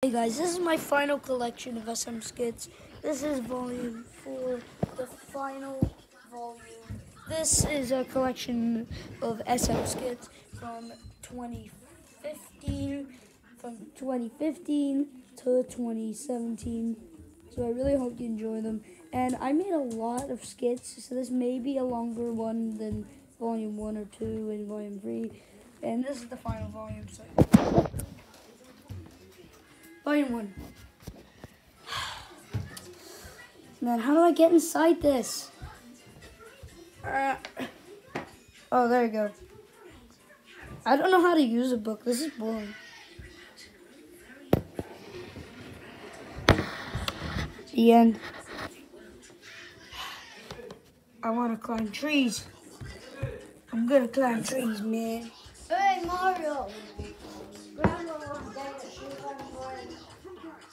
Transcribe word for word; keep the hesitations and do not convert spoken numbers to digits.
Hey guys, this is my final collection of S M skits. This is volume four, the final volume. This is a collection of S M skits from twenty fifteen, from twenty fifteen to twenty seventeen. So I really hope you enjoy them. And I made a lot of skits, so this may be a longer one than volume one or two and volume three. And this is the final volume. So. Volume one. Man, how do I get inside this? Uh, oh, there you go. I don't know how to use a book. This is boring. The end. I want to climb trees. I'm gonna climb trees, man. Hey, Mario.